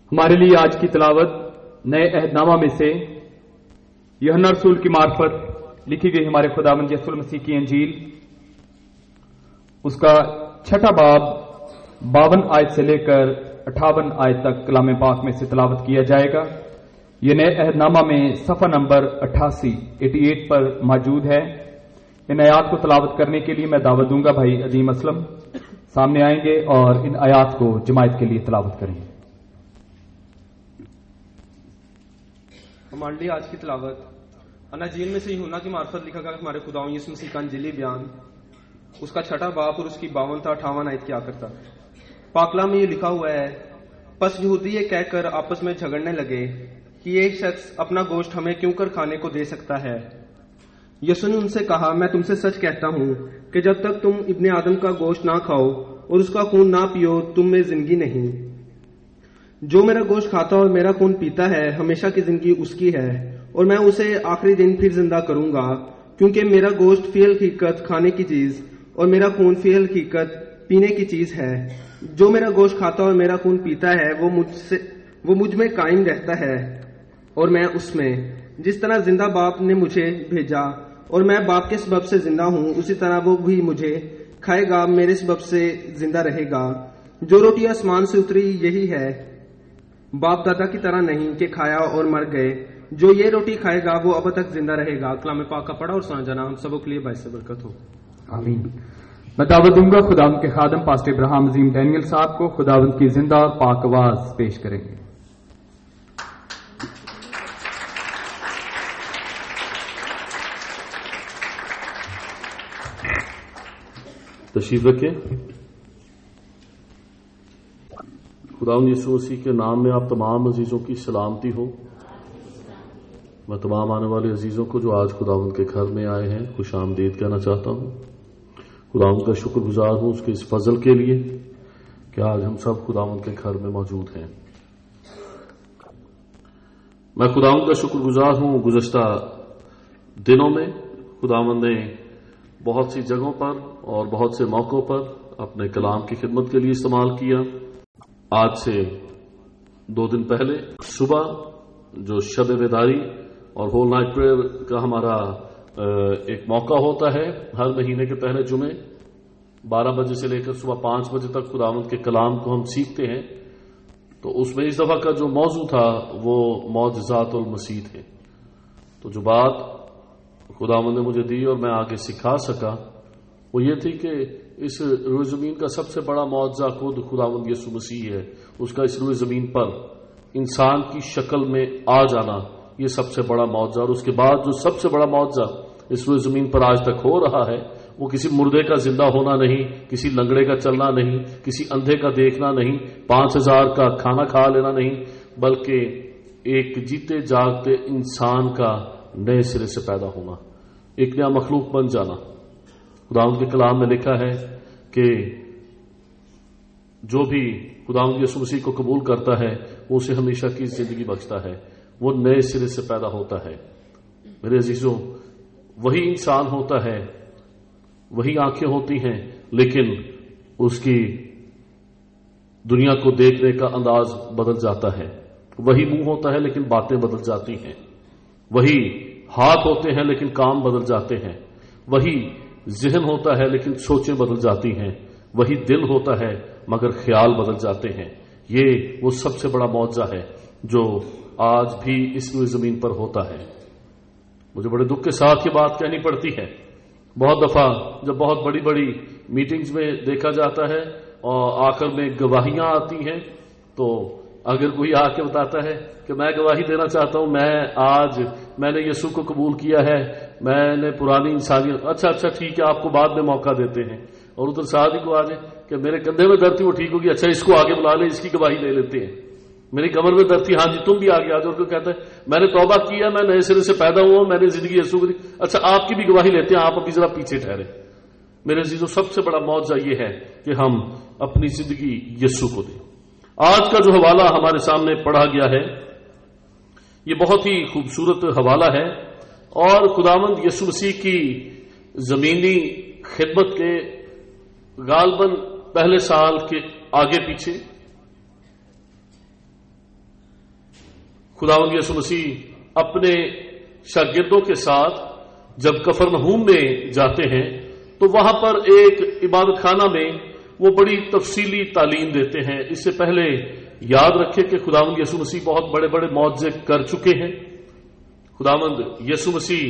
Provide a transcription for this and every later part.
ہمارے لیے آج کی تلاوت نئے عہد نامہ میں سے یوحنا رسول کی معرفت لکھی گئی ہمارے خداوند یسوع مسیح کی انجیل، اس کا 6 باب 52 آیت سے لے کر 58 آیت تک کلام پاک میں سے تلاوت کیا جائے گا۔ یہ نئے عہد نامہ میں صفحہ نمبر 88 پر موجود ہے۔ ان آیات کو تلاوت کرنے کے لیے میں دعوت دوں گا بھائی عظیم اسلم سامنے آئیں گے اور ان آیات کو جماعت کے لیے تلاوت کریں گے۔ ہمارے لیے آج کی تلاوت اناجیل میں سے یوحنا کی معرفت لکھا گیا ہمارے خداوند یسوع مسیح کا انجیلی بیان، اس کا 6 باب اور اس کی 52 تا 58 آیت کیا کرتا۔ پاکلا میں یہ لکھا ہوا ہے، پس یہودی یہ کہہ کر آپس میں جھگڑنے لگے کہ یہ شخص اپنا گوشت ہمیں کیوں کر کھانے کو دے سکتا ہے۔ یسوع نے ان سے کہا، میں تم سے سچ کہتا ہوں کہ جب تک تم ابن آدم کا گوشت نہ کھاؤ اور اس کا خون نہ پیو تم میں زندگی نہیں۔ جو میرا گوشت کھاتا اور میرا خون پیتا ہے ہمیشہ کی زندگی اس کی ہے، اور میں اسے آخری دن پھر زندہ کروں گا، کیونکہ میرا گوشت فی الحقیقت کھانے کی چیز اور میرا خون فی الحقیقت پینے کی چیز ہے۔ جو میرا گوشت کھاتا اور میرا خون پیتا ہے وہ مجھ میں قائم رہتا ہے اور میں اس میں، جس طرح زندہ باپ نے مجھے بھیجا اور میں باپ کے سبب سے زندہ ہوں، اسی طرح وہ بھی مجھے کھائے گا، میرے سبب سے زندہ رہے گا۔ جو روٹی آسمان سے اتری یہی ہے، باپ دادا کی طرح نہیں کہ کھایا اور مر گئے۔ جو یہ روٹی کھائے گا وہ اب تک زندہ رہے گا۔ کلام پاک کا پڑھا اور سنا جانا ہم سبوں کے لیے باعث برکت ہو، آمین۔ میں دعوت دوں گا خداوند کے خادم پاسٹر ابراہیم عظیم ڈینیل صاحب کو خداوند کی زندہ اور پاک آواز پیش کریں گے۔ تشریف رکھیں۔ خداوند یسوع مسیح کے نام میں آپ تمام عزیزوں کی سلامتی ہو۔ میں تمام آنے والے عزیزوں کو جو آج خداوند کے گھر میں آئے ہیں خوش آمدید کہنا چاہتا ہوں۔ خداوند کا شکر گزار ہوں اس کے اس فضل کے لیے کہ آج ہم سب خداوند کے گھر میں موجود ہیں۔ میں خداوند کا شکر گزار ہوں، گزشتہ دنوں میں خداوند نے بہت سی جگہوں پر اور بہت سے موقعوں پر اپنے کلام کی خدمت کے لیے استعمال کیا۔ آج سے 2 دن پہلے صبح جو شب بیداری اور ہول نائٹ پریئر کا ہمارا ایک موقع ہوتا ہے ہر مہینے کے پہلے جمعے 12 بجے سے لے کر صبح 5 بجے تک خداوند کے کلام کو ہم سیکھتے ہیں، تو اس میں اس دفعہ کا جو موضوع تھا وہ معجزات المسیح تھے۔ تو جو بات خداوند نے مجھے دی اور میں آگے سکھا سکا وہ یہ تھی کہ اس روئے زمین کا سب سے بڑا معجزہ خود خداوند یسوع مسیح ہے۔ اس کا اس روئے زمین پر انسان کی شکل میں آ جانا یہ سب سے بڑا معجزہ، اور اس کے بعد جو سب سے بڑا معجزہ اس روئے زمین پر آج تک ہو رہا ہے وہ کسی مردے کا زندہ ہونا نہیں، کسی لنگڑے کا چلنا نہیں، کسی اندھے کا دیکھنا نہیں، 5000 کا کھانا کھا لینا نہیں، بلکہ ایک جیتے جاگتے انسان کا نئے سرے سے پیدا ہونا، ایک نیا مخلوق بن جانا۔ خداوند کے کلام میں لکھا ہے کہ جو بھی خداوند یسوع مسیح کو قبول کرتا ہے وہ اسے ہمیشہ کی زندگی بخشتا ہے، وہ نئے سرے سے پیدا ہوتا ہے۔ میرے عزیزوں، وہی انسان ہوتا ہے، وہی آنکھیں ہوتی ہیں، لیکن اس کی دنیا کو دیکھنے کا انداز بدل جاتا ہے۔ وہی منہ ہوتا ہے لیکن باتیں بدل جاتی ہیں، وہی ہاتھ ہوتے ہیں لیکن کام بدل جاتے ہیں، وہی ذہن ہوتا ہے لیکن سوچیں بدل جاتی ہیں، وہی دل ہوتا ہے مگر خیال بدل جاتے ہیں۔ یہ وہ سب سے بڑا معجزہ ہے جو آج بھی اس روئے زمین پر ہوتا ہے۔ مجھے بڑے دکھ کے ساتھ یہ بات کہنی پڑتی ہے، بہت دفعہ جب بہت بڑی بڑی میٹنگز میں دیکھا جاتا ہے اور آخر میں گواہیاں آتی ہیں، تو اگر کوئی آ کے بتاتا ہے کہ میں گواہی دینا چاہتا ہوں، میں نے یسوع کو قبول کیا ہے، میں نے پرانی انسانیت، اچھا ٹھیک ہے، آپ کو بعد میں موقع دیتے ہیں، اور ادھر ساتھ کو آ جائے کہ میرے کندھے میں درد تھی وہ ٹھیک ہوگی، اچھا اس کو آگے بلا لیں، اس کی گواہی لے لیتے ہیں۔ میری کمر میں درد تھی، ہاں جی تم بھی آگے آ جاؤ، اور کہتا ہے میں نے توبہ کیا، میں نئے سرے سے پیدا ہوا ہوں، میں نے زندگی یسوع کو دی، اچھا آپ کی بھی گواہی لیتے ہیں، آپ ابھی ذرا پیچھے ٹھہرے۔ میرے عزیزوں، سب سے بڑا معجزہ یہ ہے کہ ہم اپنی زندگی یسوع کو دیں۔ آج کا جو حوالہ ہمارے سامنے پڑھا گیا ہے یہ بہت ہی خوبصورت حوالہ ہے، اور خداوند یسوع مسیح کی زمینی خدمت کے غالباً پہلے سال کے آگے پیچھے खुदावंद यीशु मसीह अपने शागिर्दों के साथ जब कफरनहूम में जाते हैं तो वहां पर एक इबादत खाना में वो बड़ी तफसीली तालीम देते हैं। इससे पहले याद रखें कि खुदावंद यीशु मसीह बहुत बड़े बड़े मौजज़े कर चुके हैं। खुदावंद यीशु मसीह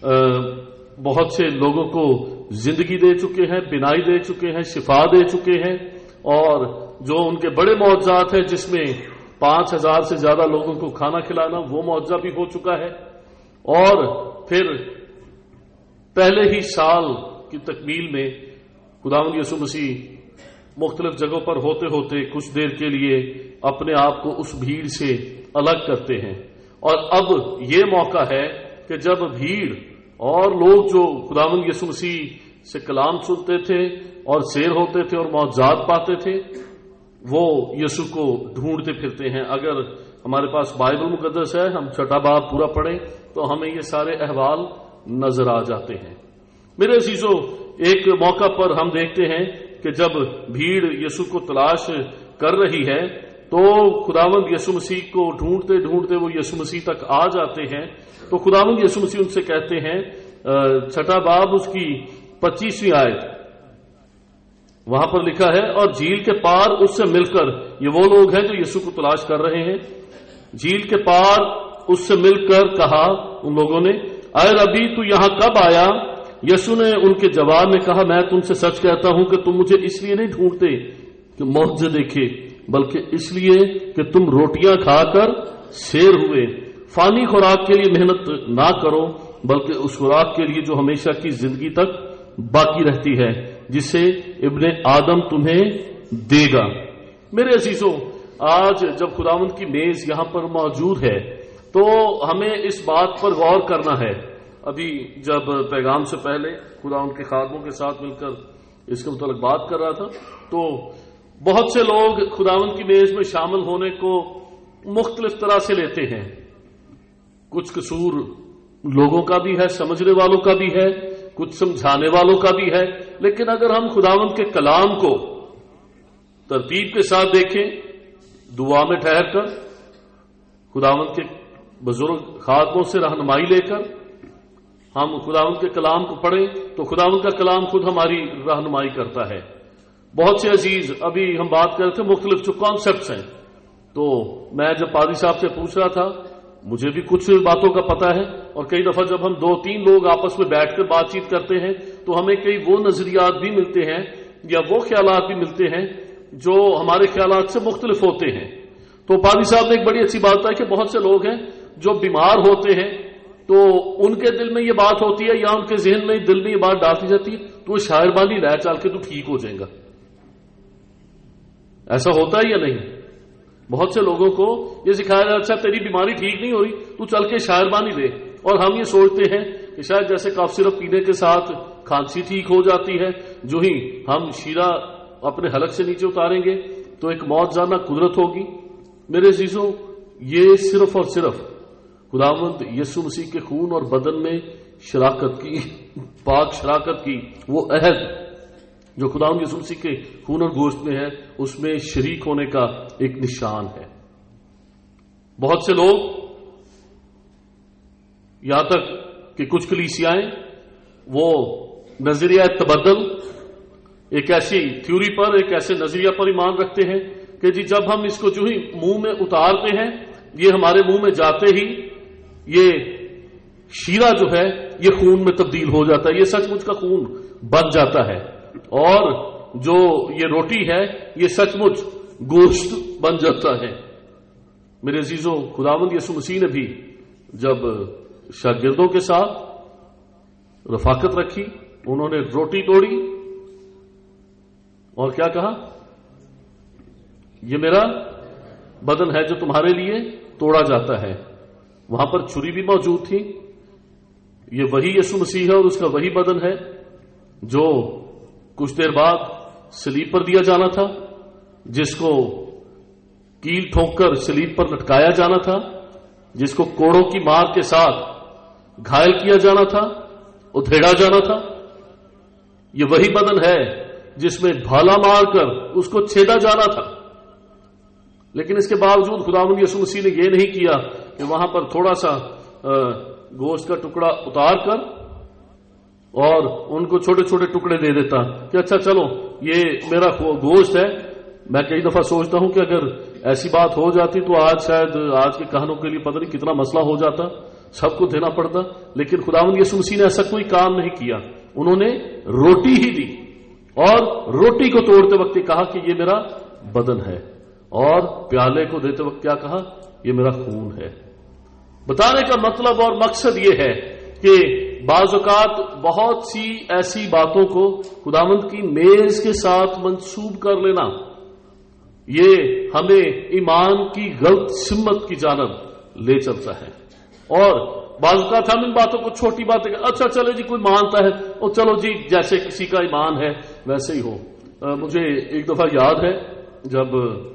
बहुत से लोगों को जिंदगी दे चुके हैं, बिनाई दे चुके हैं, शिफा दे चुके हैं, और जो उनके बड़े मौजज़ात हैं जिसमें 5,000 से ज्यादा लोगों को खाना खिलाना, वो मौजज़ा भी हो चुका है। और फिर पहले ही साल की तकमील में खुदावंद यीशु मसीह मुख्तलिफ जगहों पर होते होते कुछ देर के लिए अपने आप को उस भीड़ से अलग करते हैं। और अब ये मौका है कि जब भीड़ और लोग जो खुदावंद यीशु मसीह से कलाम सुनते थे और सैर होते थे और मौजज़ात पाते थे, वो यीशु को ढूंढते फिरते हैं। अगर हमारे पास बाइबल मुकद्दस है, हम छठा बाब पूरा पढ़ें तो हमें ये सारे अहवाल नजर आ जाते हैं। मेरे अजीजों, एक मौका पर हम देखते हैं कि जब भीड़ यीशु को तलाश कर रही है तो खुदावंद यीशु मसीह को ढूंढते ढूंढते वो यीशु मसीह तक आ जाते हैं। तो खुदावंद यीशु मसीह उनसे कहते हैं, छठा बाब उसकी 25वीं आयत, वहां पर लिखा है, और झील के पार उससे मिलकर, ये वो लोग हैं जो यीशु को तलाश कर रहे हैं, झील के पार उससे मिलकर कहा उन लोगों ने, अरे रबी तू यहां कब आया? यीशु ने उनके जवाब में कहा, मैं तुमसे सच कहता हूं कि तुम मुझे इसलिए नहीं ढूंढते कि मौजज़े देखे, बल्कि इसलिए कि तुम रोटियां खाकर सैर हुए। फानी खुराक के लिए मेहनत ना करो, बल्कि उस खुराक के लिए जो हमेशा की जिंदगी तक बाकी रहती है, जिसे इब्ने आदम तुम्हें देगा। मेरे अजीजों, आज जब खुदावंद की मेज यहां पर मौजूद है तो हमें इस बात पर गौर करना है। अभी जब पैगाम से पहले खुदावंद के खादमों के साथ मिलकर इसके मुताबिक बात कर रहा था तो बहुत से लोग खुदावंद की मेज में शामिल होने को मुख्तलिफ तरह से लेते हैं। कुछ कसूर लोगों का भी है, समझने वालों का भी है, कुछ समझाने वालों का भी है। लेकिन अगर हम खुदावंद के कलाम को तरतीब के साथ देखें, दुआ में ठहरकर, खुदावंद के बुजुर्ग खादमों से रहनुमाई लेकर हम खुदावंद के कलाम को पढ़ें तो खुदावंद का कलाम खुद हमारी रहनुमाई करता है। बहुत से अजीज, अभी हम बात कर रहे थे मुख्तलिफ जो कॉन्सेप्ट्स हैं, तो मैं जब पादी साहब से पूछ रहा था, मुझे भी कुछ बातों का पता है, और कई दफा जब हम 2-3 लोग आपस में बैठकर बातचीत करते हैं तो हमें कई वो नजरियात भी मिलते हैं या वो ख्यालात भी मिलते हैं जो हमारे ख्यालात से मुख्तलिफ होते हैं। तो पादी साहब ने एक बड़ी अच्छी बात बताई कि बहुत से लोग हैं जो बीमार होते हैं तो उनके दिल में ये बात होती है या उनके जहन में दिल में ये बात डालती जाती है तो वो शायरबानी ला चल के तू ठीक हो जाएगा। ऐसा होता है या नहीं? बहुत से लोगों को ये सिखाया जाता है, अच्छा तेरी बीमारी ठीक नहीं हो रही, तू चल के शायरबानी दे, और हम ये सोचते हैं कि शायद जैसे कफ सिरप पीने के साथ खांसी ठीक हो जाती है, जो ही हम शीरा अपने हलक से नीचे उतारेंगे तो एक मौत जाना कुदरत होगी। मेरे अजीजों, ये सिर्फ और सिर्फ खुदावंद यीशु मसीह के खून और बदन में शराकत की, पाक शराकत की, वो अहद जो खुदावंद यीशु मसीह के खून और गोश्त में है, उसमें शरीक होने का एक निशान है। बहुत से लोग, यहां तक कि कुछ कलीसियाएं, वो नजरिया तबद्दुल, एक ऐसी थ्योरी पर, एक ऐसे नजरिया पर ईमान रखते हैं कि जी जब हम इसको जो ही मुंह में उतारते हैं, ये हमारे मुंह में जाते ही ये शीरा जो है ये खून में तब्दील हो जाता है, ये सचमुच का खून बन जाता है, और जो ये रोटी है ये सचमुच गोश्त बन जाता है। मेरे अजीजों, खुदावंद यीशु मसीह ने भी जब शागिर्दों के साथ रफाकत रखी, उन्होंने रोटी तोड़ी और क्या कहा, ये मेरा बदन है जो तुम्हारे लिए तोड़ा जाता है। वहां पर छुरी भी मौजूद थी। ये वही यीशु मसीह है और उसका वही बदन है जो कुछ देर बाद सलीब पर दिया जाना था, जिसको कील ठोंककर सलीब पर लटकाया जाना था, जिसको कोड़ों की मार के साथ घायल किया जाना था, उधेड़ा जाना था। ये वही बदन है जिसमें भाला मारकर उसको छेदा जाना था। लेकिन इसके बावजूद खुदावंद यीशु मसीह ने यह नहीं किया کہ وہاں پر تھوڑا سا گوشت کا ٹکڑا اتار کر اور ان کو چھوٹے چھوٹے ٹکڑے دے دیتا کہ اچھا چلو یہ میرا گوشت ہے. میں کئی دفعہ سوچتا ہوں کہ اگر ایسی بات ہو جاتی تو آج شاید آج کے کہانوں کے لیے پتہ نہیں کتنا مسئلہ ہو جاتا, سب کو دینا پڑتا. لیکن خداوند یسوع مسیح نے ایسا کوئی کام نہیں کیا. انہوں نے روٹی ہی دی اور روٹی کو توڑتے وقت کہا کہ یہ میرا بدن ہے, اور پیالے کو دیتے وقت کیا کہا, یہ میرا خون ہے. بتانے کا مطلب اور مقصد یہ ہے کہ بعض اوقات بہت سی ایسی باتوں کو خداوند کی میز کے ساتھ منسوب کر لینا یہ ہمیں ایمان کی غلط سمت کی جانب لے چلتا ہے. اور بعض اوقات ہم ان باتوں کو چھوٹی باتیں اچھا چلے جی کوئی مانتا ہے اور چلو جی جیسے کسی کا ایمان ہے ویسے ہی ہو. مجھے ایک دفعہ یاد ہے جب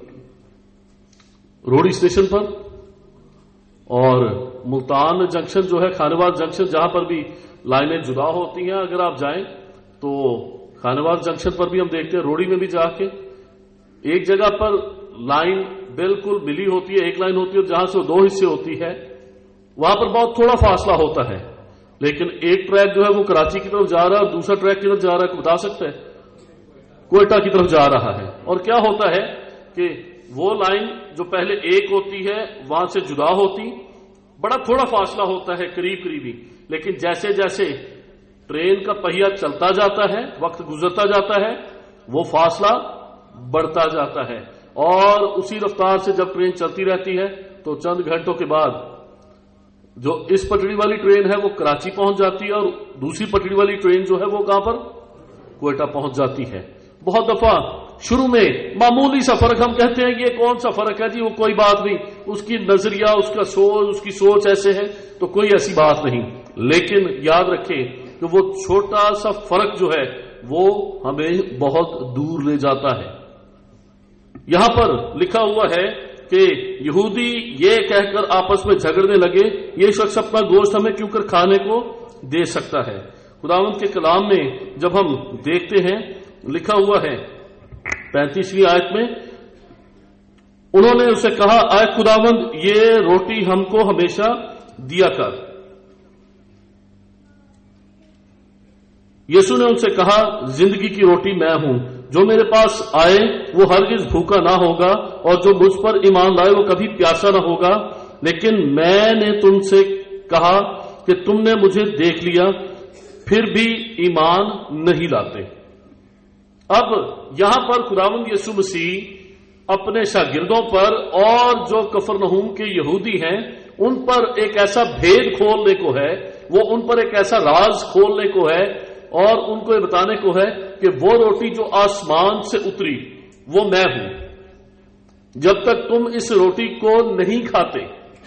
روڑی اسٹیشن پر اور ملتان جنکشن جو ہے خانواز جنکشن جہاں پر بھی لائنیں جدا ہوتی ہیں, اگر آپ جائیں تو خانواز جنکشن پر بھی ہم دیکھتے ہیں, روڑی میں بھی جا کے ایک جگہ پر لائن بالکل ملی ہوتی ہے, ایک لائن ہوتی ہے اور جہاں سے وہ 2 حصے ہوتی ہے وہاں پر بہت تھوڑا فاصلہ ہوتا ہے, لیکن ایک ٹریک جو ہے وہ کراچی کی طرف جا رہا ہے اور دوسرا ٹریک کی طرف جا رہا ہے, بتا سکتے ہیں کوئٹہ کی طرف جا رہا ہے. اور کیا ہوتا ہے کہ وہ لائن جو پہلے ایک ہوتی ہے وہاں سے جدا ہوتی, بڑا تھوڑا فاصلہ ہوتا ہے قریب قریبی, لیکن جیسے جیسے ٹرین کا پہیہ چلتا جاتا ہے وقت گزرتا جاتا ہے وہ فاصلہ بڑھتا جاتا ہے. اور اسی رفتار سے جب ٹرین چلتی رہتی ہے تو چند گھنٹوں کے بعد جو اس پٹڑی والی ٹرین ہے وہ کراچی پہنچ جاتی ہے اور دوسری پٹڑی والی ٹرین جو ہے وہ کہاں پر کوئٹہ پہنچ جاتی ہے. بہت دفعہ شروع میں معمولی سا فرق ہم کہتے ہیں یہ کون سا فرق ہے جی, وہ کوئی بات نہیں, اس کی نظریہ اس کا سوچ اس کی سوچ ایسے ہے تو کوئی ایسی بات نہیں. لیکن یاد رکھیں کہ وہ چھوٹا سا فرق جو ہے وہ ہمیں بہت دور لے جاتا ہے. یہاں پر لکھا ہوا ہے کہ یہودی یہ کہہ کر آپس میں جھگڑنے لگے یہ شخص اپنا گوشت ہمیں کیوں کر کھانے کو دے سکتا ہے. خداوند کے کلام میں جب ہم دیکھتے ہیں لکھا ہوا ہے 35ویں آیت میں, انہوں نے اسے کہا اے خداوند یہ روٹی ہم کو ہمیشہ دیا کر. یسوع نے ان سے کہا زندگی کی روٹی میں ہوں, جو میرے پاس آئے وہ ہرگز بھوکا نہ ہوگا اور جو مجھ پر ایمان لائے وہ کبھی پیاسا نہ ہوگا. لیکن میں نے تم سے کہا کہ تم نے مجھے دیکھ لیا پھر بھی ایمان نہیں لاتے. اب یہاں پر خداوند یسوع مسیح اپنے شاگردوں پر اور جو کفرنہوم کے یہودی ہیں ان پر ایک ایسا بھید کھولنے کو ہے, وہ ان پر ایک ایسا راز کھولنے کو ہے اور ان کو یہ بتانے کو ہے کہ وہ روٹی جو آسمان سے اتری وہ میں ہوں. جب تک تم اس روٹی کو نہیں کھاتے,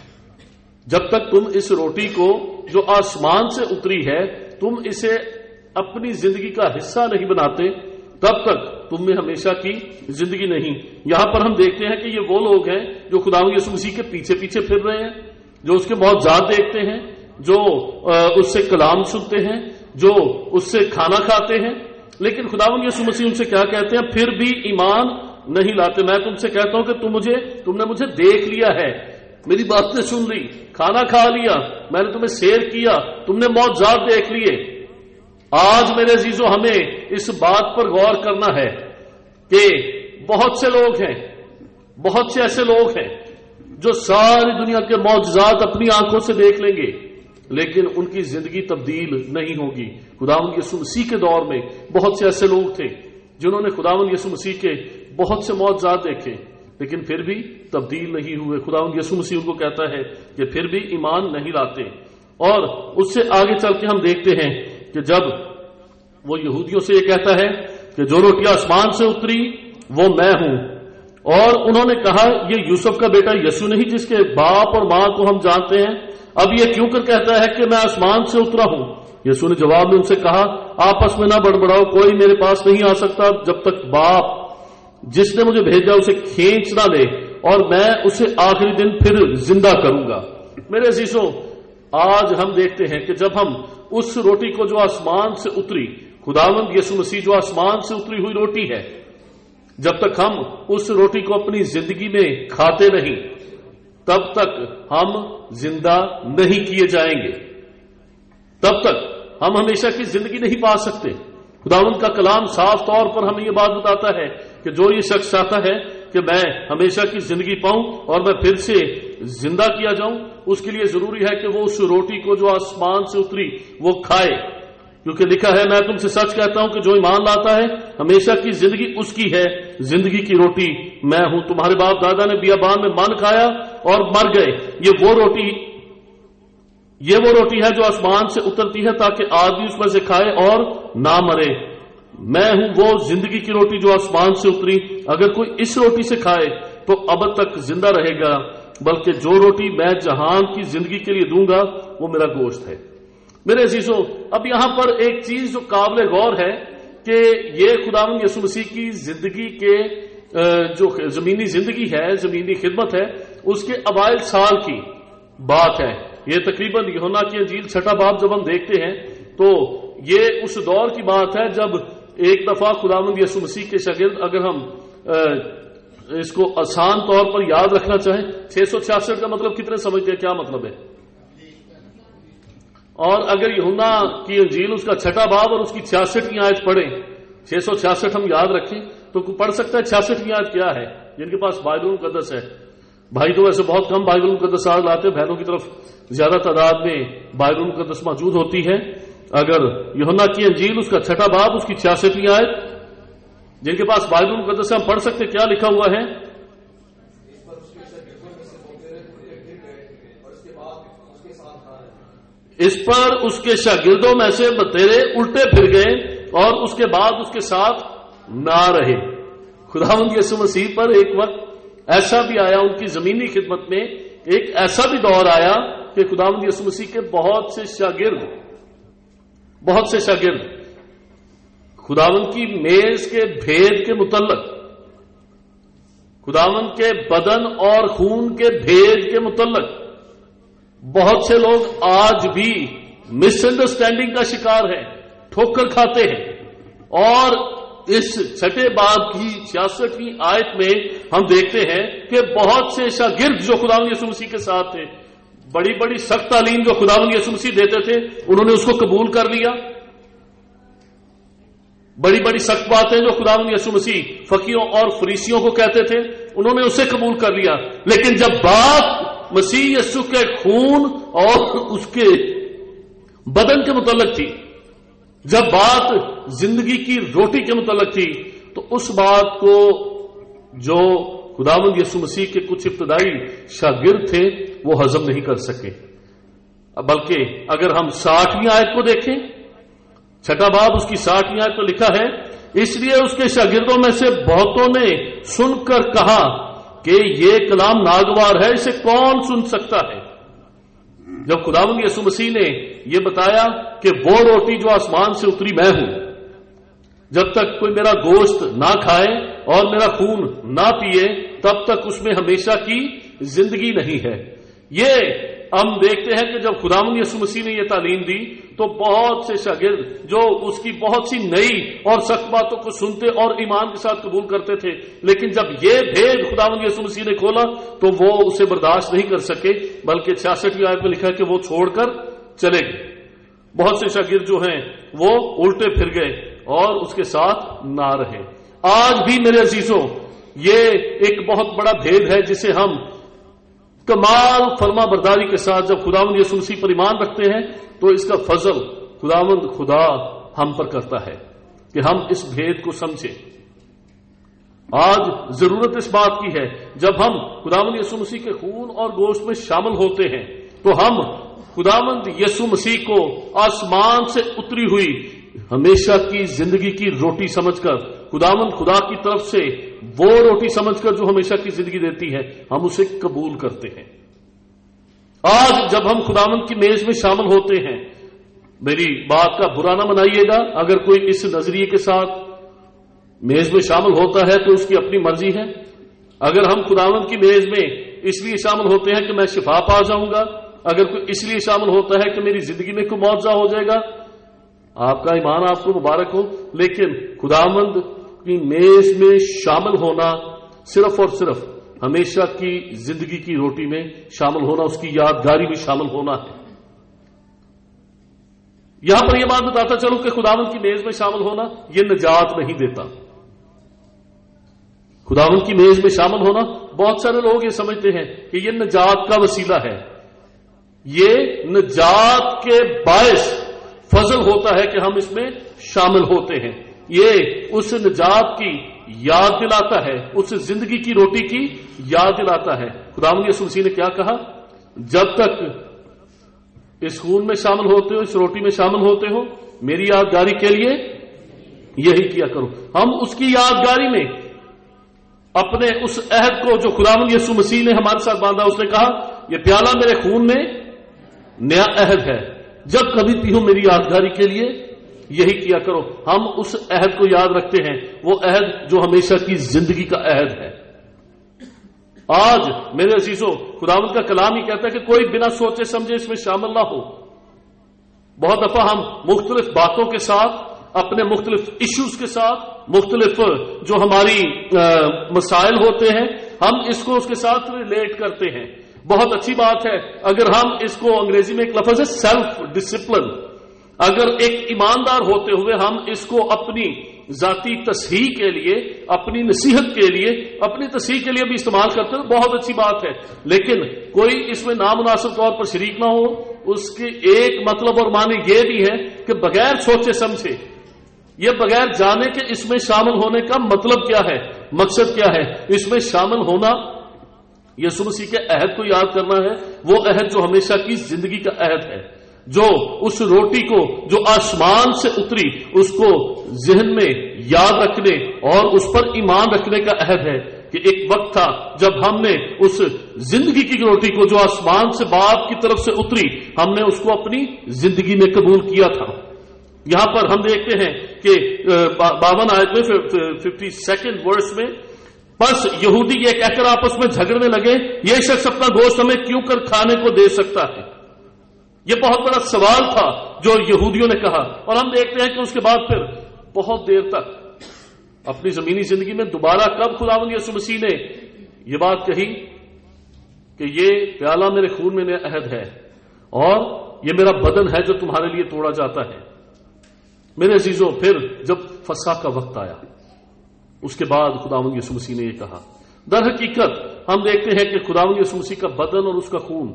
جب تک تم اس روٹی کو جو آسمان سے اتری ہے تم اسے اپنی زندگی کا حصہ نہیں بناتے تب تک تم میں ہمیشہ کی زندگی نہیں. یہاں پر ہم دیکھتے ہیں کہ یہ وہ لوگ ہیں جو خداوند یسوع مسیح کے پیچھے پیچھے پھر رہے ہیں, جو اس کے معجزات دیکھتے ہیں, جو اس سے کلام سنتے ہیں, جو اس سے کھانا کھاتے ہیں. لیکن خداوند یسوع مسیح ان سے کیا کہتے ہیں, پھر بھی ایمان نہیں لاتے. میں تم سے کہتا ہوں کہ تم نے مجھے دیکھ لیا ہے, میری باتیں سن لی, کھانا کھا لیا, میں نے تمہیں سیر کیا, تم نے معجزات دیکھ لیے. آج میرے عزیزو ہمیں اس بات پر غور کرنا ہے کہ بہت سے لوگ ہیں, بہت سے ایسے لوگ ہیں جو ساری دنیا کے معجزات اپنی آنکھوں سے دیکھ لیں گے لیکن ان کی زندگی تبدیل نہیں ہوگی. خداوند یسوع مسیح کے دور میں بہت سے ایسے لوگ تھے جنہوں نے خداوند یسوع مسیح کے بہت سے معجزات دیکھے لیکن پھر بھی تبدیل نہیں ہوئے. خداوند یسوع مسیح ان کو کہتا ہے کہ پھر بھی ایمان نہیں لاتے. اور اس سے آگے چل کے ہم دیکھتے ہیں کہ جب وہ یہودیوں سے یہ کہتا ہے کہ جو روٹی آسمان سے اتری وہ میں ہوں, اور انہوں نے کہا یہ یوسف کا بیٹا یسوع نہیں جس کے باپ اور ماں کو ہم جانتے ہیں, اب یہ کیوں کر کہتا ہے کہ میں آسمان سے اترا ہوں. یسوع نے جواب میں ان سے کہا آپس میں نہ بڑبڑاؤ, کوئی میرے پاس نہیں آ سکتا جب تک باپ جس نے مجھے بھیجا اسے کھینچ نہ لے, اور میں اسے آخری دن پھر زندہ کروں گا. میرے عزیزو آج ہم دیکھتے ہیں کہ جب ہم اس روٹی کو جو آسمان سے اتری, خداوند یسوع مسیح جو آسمان سے اتری ہوئی روٹی ہے, جب تک ہم اس روٹی کو اپنی زندگی میں کھاتے نہیں, تب تک ہم زندہ نہیں کیے جائیں گے، تب تک ہم ہمیشہ کی زندگی نہیں پا سکتے۔ خداوند کا کلام صاف طور پر ہمیں یہ بات بتاتا ہے کہ جو یہ شخص چاہتا ہے کہ میں ہمیشہ کی زندگی پاؤں اور میں پھر سے زندہ کیا جاؤں، اس کے لیے ضروری ہے کہ وہ اس روٹی کو جو آسمان سے اتری وہ کھائے، کیونکہ لکھا ہے میں تم سے سچ کہتا ہوں کہ جو ایمان لاتا ہے ہمیشہ کی زندگی اس کی ہے، زندگی کی روٹی میں ہوں۔ تمہارے باپ دادا نے بیابان میں من کھایا اور مر گئے، یہ وہ روٹی ہے جو آسمان سے اترتی ہے تاکہ آدمی اس میں سے کھائے اور نہ مرے۔ میں ہوں وہ زندگی کی روٹی جو آسمان سے اتری، اگر کوئی اس روٹی سے کھائے تو اب تک زندہ رہے گا، بلکہ جو روٹی میں جہان کی زندگی کے لیے دوں گا وہ میرا گوشت ہے۔ میرے عزیزوں، اب یہاں پر ایک چیز جو قابل غور ہے کہ یہ خداوند یسوع مسیح کی زندگی کے جو زمینی زندگی ہے، زمینی خدمت ہے، اس کے اوائل سال کی بات ہے۔ یہ تقریباً یوحنا کی انجیل 6 باب جب ہم دیکھتے ہیں تو یہ اس دور کی بات ہے جب ایک دفعہ خداوند یسوع مسیح کے شاگرد، اگر ہم اس کو آسان طور پر یاد رکھنا چاہیں، 666 کا مطلب کتنے سمجھتے ہیں؟ کیا مطلب ہے؟ اور اگر یوحنا کی انجیل اس کا 6 باب اور اس کی 66 آیت پڑھیں، 666 ہم یاد رکھیں تو پڑھ سکتا ہے 66 آیت کیا ہے؟ جن کے پاس بائبل مقدس ہے، بھائی تو ویسے بہت کم بائبل مقدس آج لاتے، بہنوں کی طرف زیادہ تعداد میں بائبل مقدس موجود ہوتی ہے۔ اگر یوحنا کی انجیل اس کا 6 باب اس کی 66 آیت، جن کے پاس بائبل مقدس ہے ہم پڑھ سکتے، کیا لکھا ہوا ہے؟ اس پر اس کے شاگردوں میں سے بتیرے الٹے پھر گئے اور اس کے بعد اس کے ساتھ نہ رہے۔ خداوند یسوع مسیح پر ایک وقت ایسا بھی آیا، ان کی زمینی خدمت میں ایک ایسا بھی دور آیا کہ خداوند یسوع مسیح کے بہت سے شاگرد خداوند کی میز کے بھید کے متعلق، خداوند کے بدن اور خون کے بھید کے متعلق بہت سے لوگ آج بھی مس انڈرسٹینڈنگ کا شکار ہیں، ٹھوکر کھاتے ہیں۔ اور اس 6 باب کی 66 آیت میں ہم دیکھتے ہیں کہ بہت سے شاگرد جو خداوند یسوع مسیح کے ساتھ تھے، بڑی بڑی سخت تعلیم جو خداوند یسوع مسیح دیتے تھے انہوں نے اس کو قبول کر لیا، بڑی بڑی سخت باتیں جو خداوند یسوع مسیح فقیوں اور فریسیوں کو کہتے تھے انہوں نے اسے قبول کر لیا۔ لیکن جب بات مسیح یسوع کے خون اور اس کے بدن کے متعلق تھی، جب بات زندگی کی روٹی کے متعلق تھی، تو اس بات کو جو خداوند یسوع مسیح کے کچھ ابتدائی شاگرد تھے وہ ہضم نہیں کر سکے۔ بلکہ اگر ہم 60ویں آیت کو دیکھیں، 6 باب اس کی 60ویں آیت تو لکھا ہے، اس لیے اس کے شاگردوں میں سے بہتوں نے سن کر کہا کہ یہ کلام ناگوار ہے، اسے کون سن سکتا ہے؟ جب خداوند یسوع مسیح نے یہ بتایا کہ وہ روٹی جو آسمان سے اتری میں ہوں، جب تک کوئی میرا گوشت نہ کھائے اور میرا خون نہ پیے تب تک اس میں ہمیشہ کی زندگی نہیں ہے۔ یہ ہم دیکھتے ہیں کہ جب خداوند یسوع مسیح نے یہ تعلیم دی تو بہت سے شاگرد جو اس کی بہت سی نئی اور سخت باتوں کو سنتے اور ایمان کے ساتھ قبول کرتے تھے، لیکن جب یہ بھید خداوند یسوع مسیح نے کھولا تو وہ اسے برداشت نہیں کر سکے، بلکہ 66ویں آیت میں لکھا ہے کہ وہ چھوڑ کر چلے گئے۔ بہت سے شاگرد جو ہیں وہ الٹے پھر گئے اور اس کے ساتھ نہ رہے۔ آج بھی میرے عزیزوں یہ ایک بہت بڑا بھید ہے جسے ہم کمال فرما برداری کے ساتھ جب خداوند یسوع مسیح پر ایمان رکھتے ہیں تو اس کا فضل خداوند خدا ہم پر کرتا ہے کہ ہم اس بھید کو سمجھیں۔ آج ضرورت اس بات کی ہے جب ہم خداوند یسوع مسیح کے خون اور گوشت میں شامل ہوتے ہیں تو ہم خداوند یسوع مسیح کو آسمان سے اتری ہوئی ہمیشہ کی زندگی کی روٹی سمجھ کر، خداوند خدا کی طرف سے وہ روٹی سمجھ کر جو ہمیشہ کی زندگی دیتی ہے، ہم اسے قبول کرتے ہیں۔ آج جب ہم خداوند کی میز میں شامل ہوتے ہیں، میری بات کا برا نہ منائیے گا اگر کوئی اس نظریے کے ساتھ میز میں شامل ہوتا ہے تو اس کی اپنی مرضی ہے۔ اگر ہم خداوند کی میز میں اس لیے شامل ہوتے ہیں کہ میں شفا پا جاؤں گا، اگر کوئی اس لیے شامل ہوتا ہے کہ میری زندگی میں کوئی معاوضہ ہو جائے گا، آپ کا ایمان آپ کو مبارک ہو، لیکن خداوند کی میز میں شامل ہونا صرف اور صرف ہمیشہ کی زندگی کی روٹی میں شامل ہونا، اس کی یادگاری میں شامل ہونا ہے۔ یہاں پر یہ بات بتاتا چلوں کہ خداوند کی میز میں شامل ہونا یہ نجات نہیں دیتا۔ خداوند کی میز میں شامل ہونا، بہت سارے لوگ یہ سمجھتے ہیں کہ یہ نجات کا وسیلہ ہے، یہ نجات کے باعث فضل ہوتا ہے کہ ہم اس میں شامل ہوتے ہیں، یہ اس نجات کی یاد دلاتا ہے، اس زندگی کی روٹی کی یاد دلاتا ہے۔ خداوند یسوع مسیح نے کیا کہا؟ جب تک اس خون میں شامل ہوتے ہو، اس روٹی میں شامل ہوتے ہو، میری یادگاری کے لیے یہی کیا کرو۔ ہم اس کی یادگاری میں اپنے اس عہد کو جو خداوند یسوع مسیح نے ہمارے ساتھ باندھا، اس نے کہا یہ پیالہ میرے خون میں نیا عہد ہے، جب کبھی پیو میری یادگاری کے لیے یہی کیا کرو۔ ہم اس عہد کو یاد رکھتے ہیں، وہ عہد جو ہمیشہ کی زندگی کا عہد ہے۔ آج میرے عزیزوں، خداوند کا کلام ہی کہتا ہے کہ کوئی بنا سوچے سمجھے اس میں شامل نہ ہو۔ بہت دفعہ ہم مختلف باتوں کے ساتھ، اپنے مختلف ایشوز کے ساتھ، مختلف جو ہماری مسائل ہوتے ہیں، ہم اس کو اس کے ساتھ ریلیٹ کرتے ہیں۔ بہت اچھی بات ہے اگر ہم اس کو، انگریزی میں ایک لفظ ہے سیلف ڈسپلن، اگر ایک ایماندار ہوتے ہوئے ہم اس کو اپنی ذاتی تصحیح کے لیے، اپنی نصیحت کے لیے، اپنی تصحیح کے لیے بھی استعمال کرتے ہیں، بہت اچھی بات ہے۔ لیکن کوئی اس میں نامناسب طور پر شریک نہ ہو، اس کے ایک مطلب اور معنی یہ بھی ہے کہ بغیر سوچے سمجھے، یہ بغیر جانے کہ اس میں شامل ہونے کا مطلب کیا ہے، مقصد کیا ہے، اس میں شامل ہونا یسوع مسیح کے عہد کو یاد کرنا ہے، وہ عہد جو ہمیشہ کی زندگی کا عہد ہے، جو اس روٹی کو جو آسمان سے اتری اس کو ذہن میں یاد رکھنے اور اس پر ایمان رکھنے کا عہد ہے کہ ایک وقت تھا جب ہم نے اس زندگی کی روٹی کو جو آسمان سے باپ کی طرف سے اتری، ہم نے اس کو اپنی زندگی میں قبول کیا تھا۔ یہاں پر ہم دیکھتے ہیں کہ 52 آیت میں 52 ورس میں، بس یہودی یہ کہہ کر آپس میں جھگڑنے لگے، یہ شخص اپنا گوشت ہمیں کیوں کر کھانے کو دے سکتا ہے؟ یہ بہت بڑا سوال تھا جو یہودیوں نے کہا، اور ہم دیکھتے ہیں کہ اس کے بعد پھر بہت دیر تک اپنی زمینی زندگی میں دوبارہ کب خداوند یسوع مسیح نے یہ بات کہی کہ یہ پیالہ میرے خون میں نیا عہد ہے اور یہ میرا بدن ہے جو تمہارے لیے توڑا جاتا ہے۔ میرے عزیزوں، پھر جب فسح کا وقت آیا، اس کے بعد خداوند یسوع مسیح نے یہ کہا۔ در حقیقت ہم دیکھتے ہیں کہ خداوند یسوع مسیح کا بدن اور اس کا خون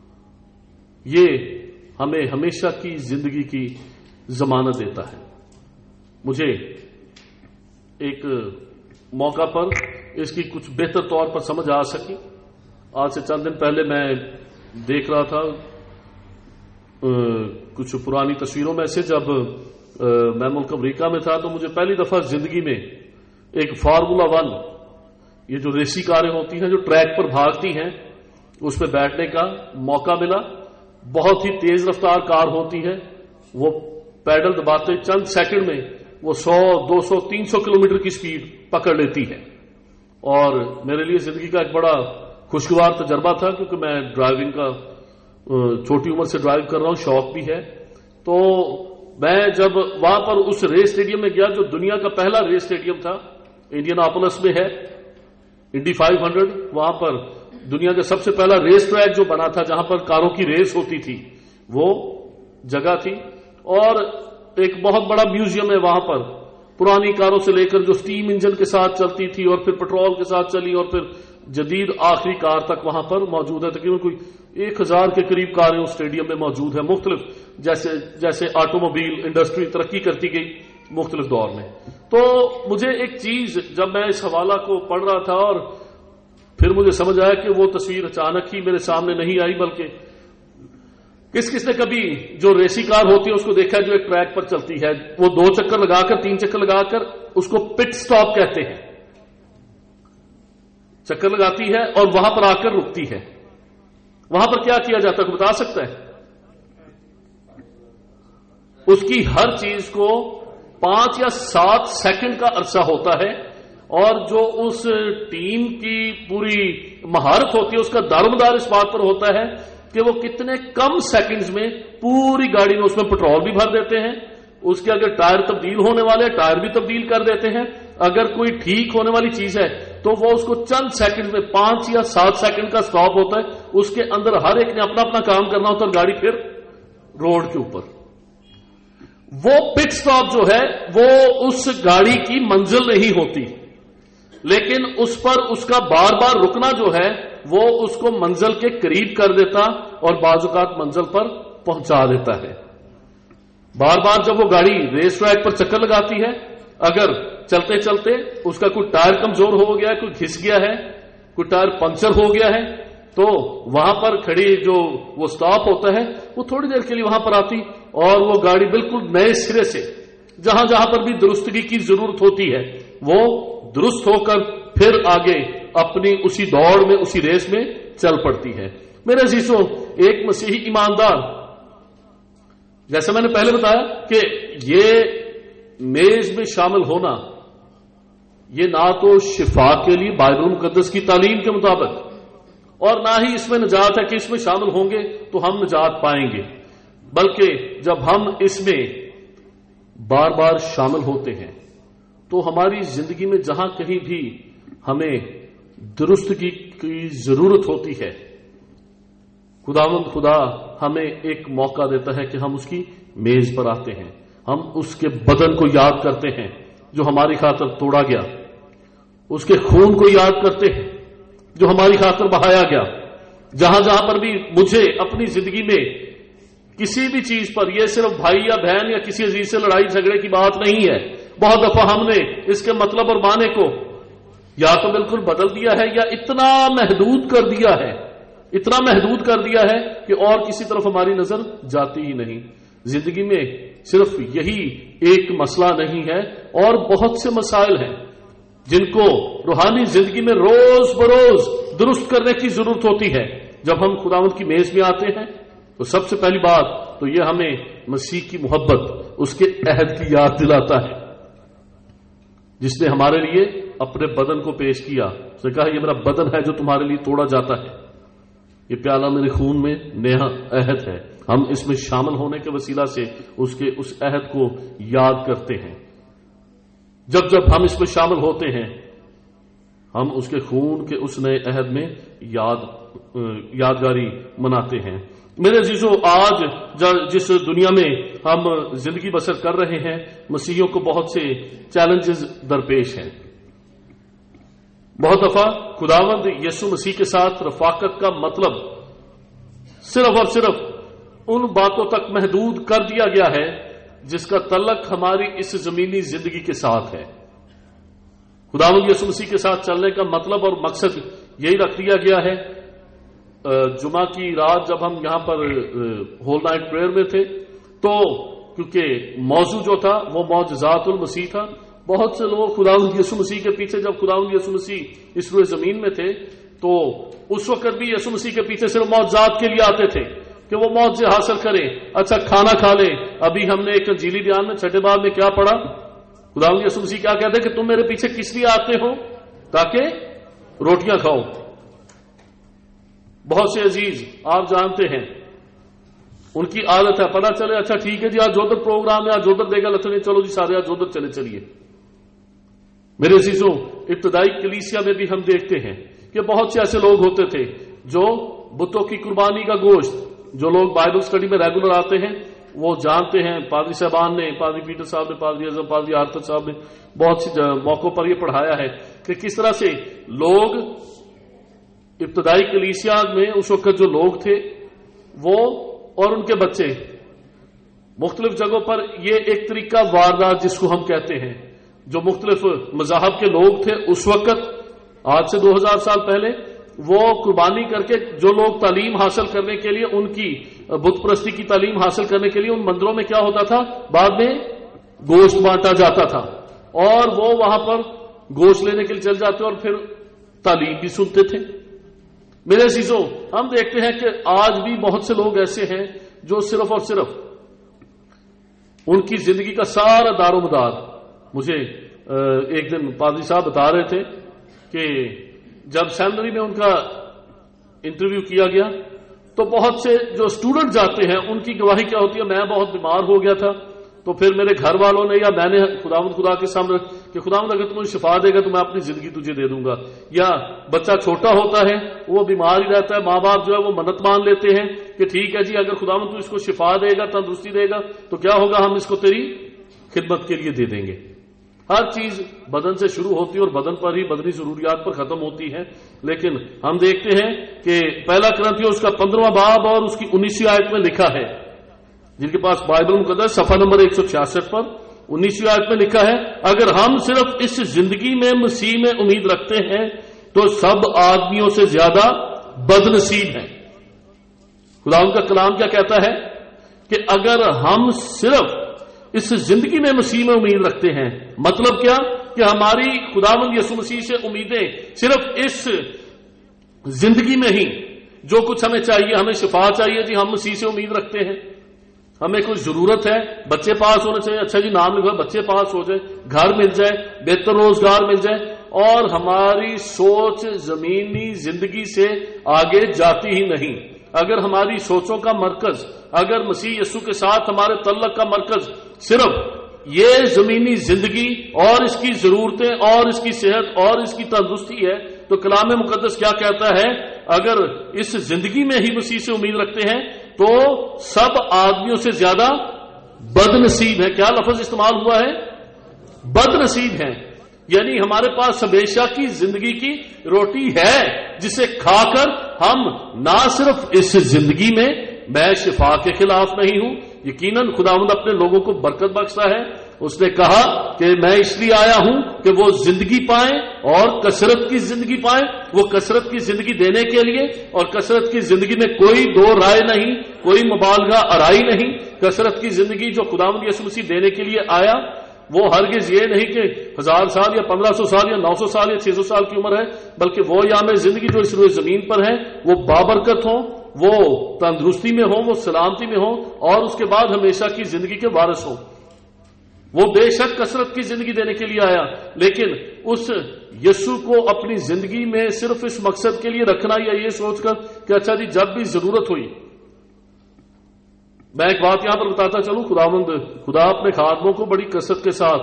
یہ ہمیں ہمیشہ کی زندگی کی ضمانت دیتا ہے۔ مجھے ایک موقع پر اس کی کچھ بہتر طور پر سمجھ آ سکی۔ آج سے چند دن پہلے میں دیکھ رہا تھا کچھ پرانی تصویروں میں سے، جب میں ملک امریکہ میں تھا تو مجھے پہلی دفعہ زندگی میں ایک فارمولا 1، یہ جو ریسی کاریں ہوتی ہیں جو ٹریک پر بھاگتی ہیں، اس پہ بیٹھنے کا موقع ملا۔ بہت ہی تیز رفتار کار ہوتی ہے، وہ پیڈل دباتے چند سیکنڈ میں وہ 100، 200، 300 کلومیٹر کی سپیڈ پکڑ لیتی ہے، اور میرے لیے زندگی کا ایک بڑا خوشگوار تجربہ تھا، کیونکہ میں ڈرائیونگ کا چھوٹی عمر سے ڈرائیو کر رہا ہوں، شوق بھی ہے۔ تو میں جب وہاں پر اس ریس اسٹیڈیم میں گیا جو دنیا کا پہلا ریس اسٹیڈیم تھا، انڈین آپولس میں ہے، انڈی 500، وہاں پر دنیا کا سب سے پہلا ریس ٹریک جو بنا تھا جہاں پر کاروں کی ریس ہوتی تھی، وہ جگہ تھی، اور ایک بہت بڑا میوزیم ہے وہاں پر، پرانی کاروں سے لے کر جو سٹیم انجن کے ساتھ چلتی تھی اور پھر پیٹرول کے ساتھ چلی اور پھر جدید آخری کار تک وہاں پر موجود ہے۔ تقریباً کوئی 1000 کے قریب کاریں اس اسٹیڈیم میں موجود ہے، مختلف جیسے آٹو موبائل انڈسٹری ترقی کرتی گئی مختلف دور میں۔ تو مجھے ایک چیز جب میں اس حوالہ کو پڑھ رہا تھا اور پھر مجھے سمجھ آیا کہ وہ تصویر اچانک ہی میرے سامنے نہیں آئی، بلکہ کس نے کبھی جو ریسی کار ہوتی ہے اس کو دیکھا جو ایک ٹریک پر چلتی ہے، وہ 2 چکر لگا کر 3 چکر لگا کر اس کو پٹ سٹاپ کہتے ہیں، چکر لگاتی ہے اور وہاں پر آ کر رکتی ہے۔ وہاں پر کیا کیا جاتا ہے بتا سکتا ہے؟ اس کی ہر چیز کو 5 یا 7 سیکنڈ کا عرصہ ہوتا ہے، اور جو اس ٹیم کی پوری مہارت ہوتی ہے اس کا دارومدار اس بات پر ہوتا ہے کہ وہ کتنے کم سیکنڈز میں پوری گاڑی میں اس میں پیٹرول بھی بھر دیتے ہیں، اس کے اگر ٹائر تبدیل ہونے والے ٹائر بھی تبدیل کر دیتے ہیں، اگر کوئی ٹھیک ہونے والی چیز ہے تو تو وہ اس کو چند سیکنڈ میں 5 یا 7 سیکنڈ کا سٹاپ ہوتا ہے، اس کے اندر ہر ایک نے اپنا اپنا کام کرنا ہوتا ہے، گاڑی پھر روڈ کے اوپر. وہ پٹ سٹاپ جو ہے وہ اس گاڑی کی منزل نہیں ہوتی، لیکن اس پر اس کا بار بار رکنا جو ہے وہ اس کو منزل کے قریب کر دیتا اور بعض اوقات منزل پر پہنچا دیتا ہے. بار بار جب وہ گاڑی ریس ٹریک پر چکر لگاتی ہے، اگر چلتے چلتے اس کا کوئی ٹائر کمزور ہو گیا ہے، کوئی گھس گیا ہے، کوئی ٹائر پنکچر ہو گیا ہے، تو وہاں پر کھڑی جو وہ سٹاپ ہوتا ہے وہ تھوڑی دیر کے لیے وہاں پر آتی اور وہ گاڑی بالکل نئے سرے سے جہاں جہاں پر بھی درستگی کی ضرورت ہوتی ہے وہ درست ہو کر پھر آگے اپنی اسی دوڑ میں اسی ریس میں چل پڑتی ہے. میرے عزیزوں، ایک مسیحی ایماندار، جیسے میں نے پہلے بتایا کہ یہ میز میں شامل ہونا یہ نہ تو شفا کے لیے بائبل مقدس کی تعلیم کے مطابق اور نہ ہی اس میں نجات ہے کہ اس میں شامل ہوں گے تو ہم نجات پائیں گے، بلکہ جب ہم اس میں بار بار شامل ہوتے ہیں تو ہماری زندگی میں جہاں کہیں بھی ہمیں درستگی کی ضرورت ہوتی ہے، خدا ہمیں ایک موقع دیتا ہے کہ ہم اس کی میز پر آتے ہیں، ہم اس کے بدن کو یاد کرتے ہیں جو ہماری خاطر توڑا گیا، اس کے خون کو یاد کرتے ہیں جو ہماری خاطر بہایا گیا. جہاں جہاں پر بھی مجھے اپنی زندگی میں کسی بھی چیز پر، یہ صرف بھائی یا بہن یا کسی عزیز سے لڑائی جھگڑے کی بات نہیں ہے، بہت دفعہ ہم نے اس کے مطلب اور معنی کو یا تو بالکل بدل دیا ہے یا اتنا محدود کر دیا ہے، اتنا محدود کر دیا ہے کہ اور کسی طرف ہماری نظر جاتی ہی نہیں. زندگی میں صرف یہی ایک مسئلہ نہیں ہے، اور بہت سے مسائل ہیں جن کو روحانی زندگی میں روز بروز درست کرنے کی ضرورت ہوتی ہے. جب ہم خداوند کی میز میں آتے ہیں تو سب سے پہلی بات تو یہ ہمیں مسیح کی محبت، اس کے عہد کی یاد دلاتا ہے جس نے ہمارے لیے اپنے بدن کو پیش کیا. اس نے کہا یہ میرا بدن ہے جو تمہارے لیے توڑا جاتا ہے، یہ پیالہ میرے خون میں نیا عہد ہے. ہم اس میں شامل ہونے کے وسیلہ سے اس عہد کو یاد کرتے ہیں. جب جب ہم اس میں شامل ہوتے ہیں ہم اس کے خون کے اس نئے عہد میں یادگاری مناتے ہیں. میرے عزیزو، آج جس دنیا میں ہم زندگی بسر کر رہے ہیں مسیحیوں کو بہت سے چیلنجز درپیش ہیں. بہت دفعہ خداوند یسوع مسیح کے ساتھ رفاقت کا مطلب صرف اور صرف ان باتوں تک محدود کر دیا گیا ہے جس کا تعلق ہماری اس زمینی زندگی کے ساتھ ہے. خداوند یسوع مسیح کے ساتھ چلنے کا مطلب اور مقصد یہی رکھ دیا گیا ہے. جمعہ کی رات جب ہم یہاں پر ہول نائٹ پریئر میں تھے تو کیونکہ موضوع جو تھا وہ معجزات المسیح تھا، بہت سے لوگ خداوند یسوع مسیح کے پیچھے، جب خداوند یسوع مسیح اس روئے زمین میں تھے تو اس وقت بھی یسوع مسیح کے پیچھے صرف معجزات کے لیے آتے تھے کہ وہ معجزے حاصل کریں، اچھا کھانا کھا لیں. ابھی ہم نے ایک انجیلی بیان میں 6 باب میں کیا پڑھا؟ خداوند یسوع مسیح کیا کہتے ہیں کہ تم میرے پیچھے کس لیے آتے ہو؟ تاکہ روٹیاں کھاؤ. بہت سے عزیز آپ جانتے ہیں ان کی عادت ہے، پتہ چلے اچھا ٹھیک ہے جی آج ادھر پروگرام ہے، آج ادھر دے گا لچنے، چلو جی سارے آج ادھر چلیے. میرے عزیزوں، ابتدائی کلیسیا میں بھی ہم دیکھتے ہیں کہ بہت سے ایسے لوگ ہوتے تھے جو بتوں کی قربانی کا گوشت، جو لوگ بائبل سٹڈی میں ریگولر آتے ہیں وہ جانتے ہیں، پادری صاحبان نے، پادری پیٹر صاحب نے، پادری اعظم، پادری آرتر صاحب نے بہت سی موقعوں پر یہ پڑھایا ہے کہ کس طرح سے لوگ ابتدائی کلیسیا میں اس وقت جو لوگ تھے وہ اور ان کے بچے مختلف جگہوں پر یہ ایک طریقہ واردات جس کو ہم کہتے ہیں، جو مختلف مذاہب کے لوگ تھے اس وقت، آج سے 2000 سال پہلے، وہ قربانی کر کے جو لوگ تعلیم حاصل کرنے کے لیے، ان کی بت پرستی کی تعلیم حاصل کرنے کے لیے ان مندروں میں کیا ہوتا تھا، بعد میں گوشت بانٹا جاتا تھا اور وہ وہاں پر گوشت لینے کے لیے چل جاتے اور پھر تعلیم بھی سنتے تھے. میرے عزیزوں، ہم دیکھتے ہیں کہ آج بھی بہت سے لوگ ایسے ہیں جو صرف اور صرف ان کی زندگی کا سارا دار و مدار، مجھے ایک دن پادری صاحب بتا رہے تھے کہ جب سیمنری میں ان کا انٹرویو کیا گیا تو بہت سے جو اسٹوڈنٹ جاتے ہیں ان کی گواہی کیا ہوتی ہے، میں بہت بیمار ہو گیا تھا تو پھر میرے گھر والوں نے یا میں نے خدا کے سامنے کہ خداوند اگر تم مجھے شفا دے گا تو میں اپنی زندگی تجھے دے دوں گا. یا بچہ چھوٹا ہوتا ہے وہ بیمار ہی رہتا ہے، ماں باپ جو ہے وہ منت مان لیتے ہیں کہ ٹھیک ہے جی اگر خداوند تو اس کو شفا دے گا، تندرستی دے گا تو کیا ہوگا، ہم اس کو تیری خدمت کے لیے دے دیں گے. ہر چیز بدن سے شروع ہوتی ہے اور بدن پر ہی بدنی ضروریات پر ختم ہوتی ہے. لیکن ہم دیکھتے ہیں کہ پہلا کرنتھیوں اس کا 15واں باب اور اس کی 19ویں آیت میں لکھا ہے، جن کے پاس بائبل مقدس صفحہ نمبر 166 پر 19ویں آیت میں لکھا ہے، اگر ہم صرف اس زندگی میں مسیح میں امید رکھتے ہیں تو سب آدمیوں سے زیادہ بد نصیب ہیں. خدا ان کا کلام کیا کہتا ہے کہ اگر ہم صرف اس زندگی میں مسیح میں امید رکھتے ہیں، مطلب کیا کہ ہماری خداوند یسوع مسیح سے امیدیں صرف اس زندگی میں ہی جو کچھ ہمیں چاہیے، ہمیں شفا چاہیے جی ہم مسیح سے امید رکھتے ہیں. ہمیں کوئی ضرورت ہے بچے پاس ہونے چاہیے، اچھا جی نام لکھا بچے پاس ہو جائے، گھر مل جائے، بہتر روزگار مل جائے، اور ہماری سوچ زمینی زندگی سے آگے جاتی ہی نہیں. اگر ہماری سوچوں کا مرکز، اگر مسیح یسوع کے ساتھ ہمارے تعلق کا مرکز صرف یہ زمینی زندگی اور اس کی ضرورتیں اور اس کی صحت اور اس کی تندرستی ہے تو کلام مقدس کیا کہتا ہے، اگر اس زندگی میں ہی مسیح سے امید رکھتے ہیں تو سب آدمیوں سے زیادہ بد نصیب ہے. کیا لفظ استعمال ہوا ہے؟ بد نصیب ہیں. یعنی ہمارے پاس ہمیشہ کی زندگی کی روٹی ہے جسے کھا کر ہم نہ صرف اس زندگی میں شفا کے خلاف نہیں ہوں، یقیناً خداوند اپنے لوگوں کو برکت بخشتا ہے. اس نے کہا کہ میں اس لیے آیا ہوں کہ وہ زندگی پائیں اور کثرت کی زندگی پائیں. وہ کثرت کی زندگی دینے کے لیے، اور کثرت کی زندگی میں کوئی دو رائے نہیں، کوئی مبالغہ آرائی نہیں. کثرت کی زندگی جو خداوند یسوع مسیح دینے کے لیے آیا وہ ہرگز یہ نہیں کہ 1000 سال یا 1500 سال یا 900 سال یا 600 سال کی عمر ہے، بلکہ وہ یام زندگی جو اس روئے زمین پر ہے وہ بابرکت ہوں، وہ تندرستی میں ہوں، وہ سلامتی میں ہوں، اور اس کے بعد ہمیشہ کی زندگی کے وارث ہوں. وہ بے شک کثرت کی زندگی دینے کے لیے آیا، لیکن اس یسوع کو اپنی زندگی میں صرف اس مقصد کے لیے رکھنا یا یہ سوچ کر کہ اچھا جی جب بھی ضرورت ہوئی. میں ایک بات یہاں پر بتاتا چلوں، خدا اپنے خادموں کو بڑی کثرت کے ساتھ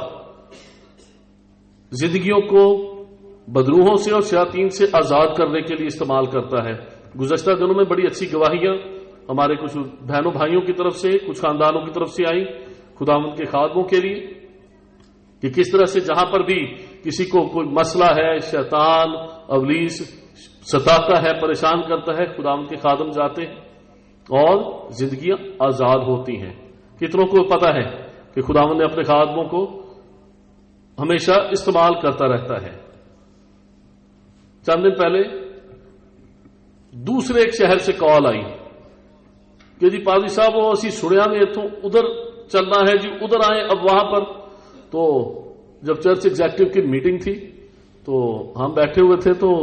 زندگیوں کو بدروحوں سے اور شیاطین سے آزاد کرنے کے لیے استعمال کرتا ہے. گزشتہ دنوں میں بڑی اچھی گواہیاں ہمارے کچھ بہنوں بھائیوں کی طرف سے، کچھ خاندانوں کی طرف سے آئی خداوند کے خادموں کے لیے کہ کس طرح سے جہاں پر بھی کسی کو کوئی مسئلہ ہے، شیطان ابلیس ستاتا ہے، پریشان کرتا ہے، خداوند کے خادم جاتے ہیں اور زندگیاں آزاد ہوتی ہیں. کتنوں کو پتا ہے کہ خداوند نے اپنے خادموں کو ہمیشہ استعمال کرتا رہتا ہے. چند دن پہلے دوسرے ایک شہر سے کال آئی کہ جی پادری صاحب وہ اسی سڑیا میں اتوں ادھر چلنا ہے جی، ادھر آئیں. اب وہاں پر تو جب چرچ ایگزیکٹو کی میٹنگ تھی تو ہم بیٹھے ہوئے تھے، تو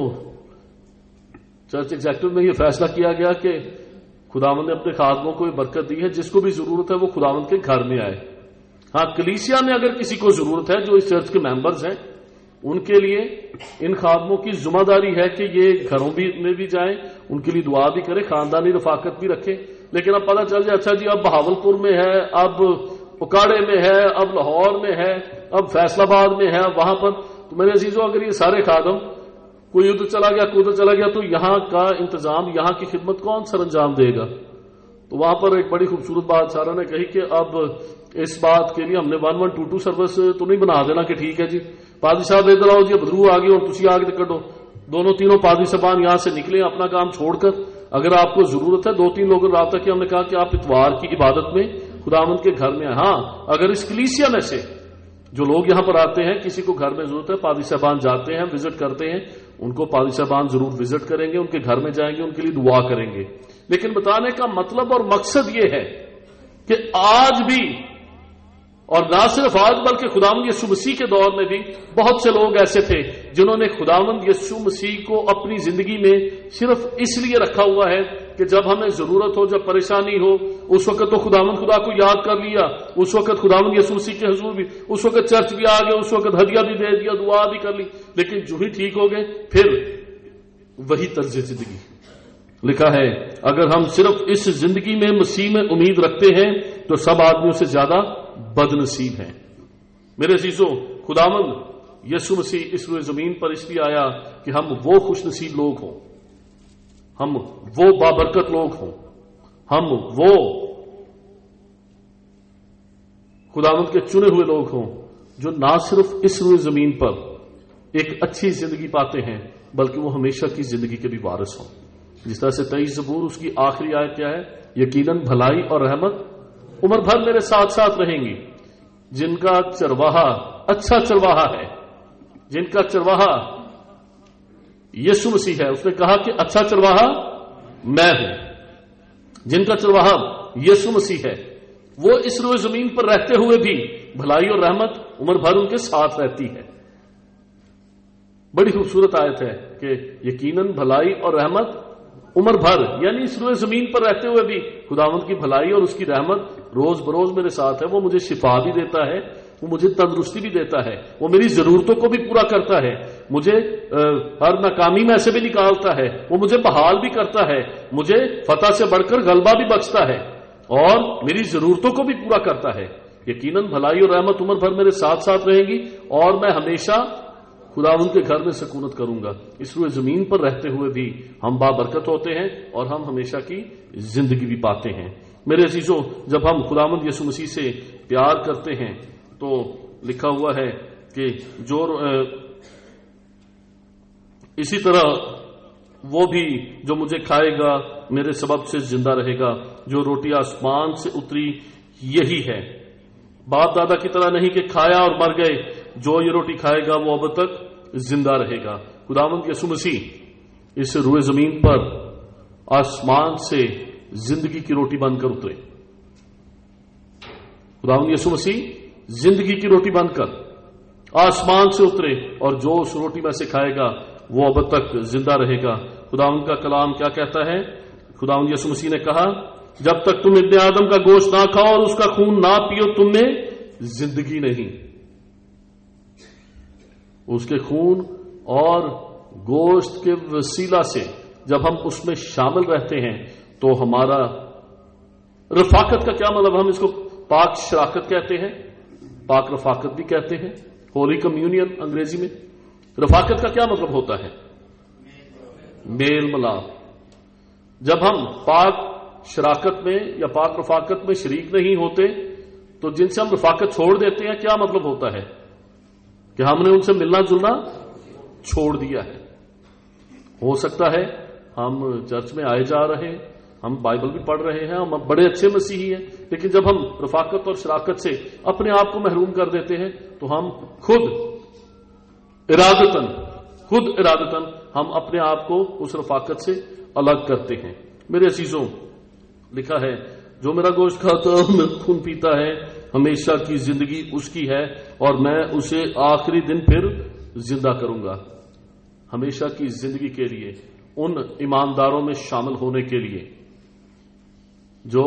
چرچ ایگزیکٹو میں یہ فیصلہ کیا گیا کہ خداوند نے اپنے خادموں کو یہ برکت دی ہے جس کو بھی ضرورت ہے وہ خداوند کے گھر میں آئے. ہاں کلیسیا میں اگر کسی کو ضرورت ہے جو اس چرچ کے ممبرز ہیں ان کے لیے ان خادموں کی ذمہ داری ہے کہ یہ گھروں میں بھی جائیں، ان کے لیے دعا بھی کرے، خاندانی رفاقت بھی رکھے. لیکن اب پتہ چل جائے اچھا جی اب بہاولپور میں ہے، اب اکاڑے میں ہے، اب لاہور میں ہے، اب فیصل آباد میں ہے، وہاں پر، تو میرے عزیزوں اگر یہ سارے خادم کوئی ادھر چلا گیا کوئی ادھر چلا گیا تو یہاں کا انتظام، یہاں کی خدمت کون سر انجام دے گا؟ تو وہاں پر ایک بڑی خوبصورت بات سارا نے کہی کہ اب اس بات کے لیے ہم نے 1122 سروس تو نہیں بنا دینا کہ ٹھیک ہے جی پادری صاحب ادھر آؤ جی بدرو آ گئی اور تسی آگے کٹو. دونوں تینوں پادری صاحبان یہاں سے نکلے اپنا کام چھوڑ کر. اگر آپ کو ضرورت ہے 2-3 لوگوں نے رابطہ کیا، ہم نے کہا کہ آپ اتوار کی عبادت میں خداوند کے گھر میں. ہاں اگر اس کلیسیا میں سے جو لوگ یہاں پر آتے ہیں کسی کو گھر میں ضرورت ہے، پادری صاحبان جاتے ہیں، وزٹ کرتے ہیں، ان کو پادری صاحبان ضرور وزٹ کریں گے، ان کے گھر میں جائیں گے، ان کے لیے دعا کریں گے. لیکن بتانے کا مطلب اور مقصد یہ ہے کہ آج بھی، اور نہ صرف آج بلکہ خداوند یسوع مسیح کے دور میں بھی بہت سے لوگ ایسے تھے جنہوں نے خداوند یسوع مسیح کو اپنی زندگی میں صرف اس لیے رکھا ہوا ہے کہ جب ہمیں ضرورت ہو، جب پریشانی ہو، اس وقت تو خداوند خدا کو یاد کر لیا، اس وقت خداوند یسوع مسیح کے حضور بھی، اس وقت چرچ بھی آ گئے، اس وقت ہدیہ بھی دے دیا، دعا بھی کر لی. لیکن جو ہی ٹھیک ہو گئے پھر وہی طرز زندگی. لکھا ہے اگر ہم صرف اس زندگی میں مسیح میں امید رکھتے ہیں تو سب آدمیوں سے زیادہ بد نصیب ہیں. میرے عزیزوں خداوند یسوع مسیح اس روئے زمین پر اس لیے آیا کہ ہم وہ خوش نصیب لوگ ہوں، ہم وہ بابرکت لوگ ہوں، ہم وہ خداوند کے چنے ہوئے لوگ ہوں جو نہ صرف اس روئے زمین پر ایک اچھی زندگی پاتے ہیں بلکہ وہ ہمیشہ کی زندگی کے بھی وارث ہوں. جس طرح سے 23 زبور اس کی آخری آیت کیا ہے؟ یقیناً بھلائی اور رحمت عمر بھر میرے ساتھ ساتھ رہیں گی. جن کا چرواہا اچھا چرواہا ہے، جن کا چرواہا یسوع مسیح ہے، اس نے کہا کہ اچھا چرواہا میں ہوں. جن کا چرواہا یسوع مسیح ہے وہ اس روئے زمین پر رہتے ہوئے بھی بھلائی اور رحمت عمر بھر ان کے ساتھ رہتی ہے. بڑی خوبصورت آیت ہے کہ یقیناً بھلائی اور رحمت عمر بھر، یعنی اس روئے زمین پر رہتے ہوئے بھی خداوند کی بھلائی اور اس کی رحمت روز بروز میرے ساتھ ہے. وہ مجھے شفا بھی دیتا ہے، وہ مجھے تندرستی بھی دیتا ہے، وہ میری ضرورتوں کو بھی پورا کرتا ہے، مجھے ہر ناکامی میں سے بھی نکالتا ہے، وہ مجھے بحال بھی کرتا ہے، مجھے فتح سے بڑھ کر غلبہ بھی بخشتا ہے اور میری ضرورتوں کو بھی پورا کرتا ہے. یقیناً بھلائی اور رحمت عمر بھر میرے ساتھ ساتھ رہیں گی اور میں ہمیشہ خداوند کے گھر میں سکونت کروں گا. اس روئے زمین پر رہتے ہوئے بھی ہم بابرکت ہوتے ہیں اور ہم ہمیشہ کی زندگی بھی پاتے ہیں. میرے عزیزوں، جب ہم خداوند یسوع مسیح سے پیار کرتے ہیں تو لکھا ہوا ہے کہ جو اسی طرح وہ بھی جو مجھے کھائے گا میرے سبب سے زندہ رہے گا. جو روٹی آسمان سے اتری یہی ہے. باپ دادا کی طرح نہیں کہ کھایا اور مر گئے، جو یہ روٹی کھائے گا وہ اب تک زندہ رہے گا. خداوند یسوع مسیح اس روئے زمین پر آسمان سے زندگی کی روٹی بن کر اترے. خداوند یسوع مسیح زندگی کی روٹی بن کر آسمان سے اترے اور جو اس روٹی میں سے کھائے گا وہ اب تک زندہ رہے گا. خداوند کا کلام کیا کہتا ہے؟ خداوند یسوع مسیح نے کہا جب تک تم ابن آدم کا گوشت نہ کھاؤ اور اس کا خون نہ پیو تم میں زندگی نہیں. اس کے خون اور گوشت کے وسیلہ سے جب ہم اس میں شامل رہتے ہیں تو ہمارا رفاقت کا کیا مطلب؟ ہم اس کو پاک شراکت کہتے ہیں، پاک رفاقت بھی کہتے ہیں، ہولی کمیونین انگریزی میں. رفاقت کا کیا مطلب ہوتا ہے؟ میل ملاپ. جب ہم پاک شراکت میں یا پاک رفاقت میں شریک نہیں ہوتے تو جن سے ہم رفاقت چھوڑ دیتے ہیں کیا مطلب ہوتا ہے؟ کہ ہم نے ان سے ملنا جلنا چھوڑ دیا ہے. ہو سکتا ہے ہم چرچ میں آئے جا رہے ہیں، ہم بائبل بھی پڑھ رہے ہیں، ہم بڑے اچھے مسیحی ہیں، لیکن جب ہم رفاقت اور شراکت سے اپنے آپ کو محروم کر دیتے ہیں تو ہم خود ارادتاً ہم اپنے آپ کو اس رفاقت سے الگ کرتے ہیں. میرے عزیزوں، لکھا ہے جو میرا گوشت کھاتا ہے میرا خون پیتا ہے ہمیشہ کی زندگی اس کی ہے اور میں اسے آخری دن پھر زندہ کروں گا. ہمیشہ کی زندگی کے لیے ان ایمانداروں میں شامل ہونے کے لیے جو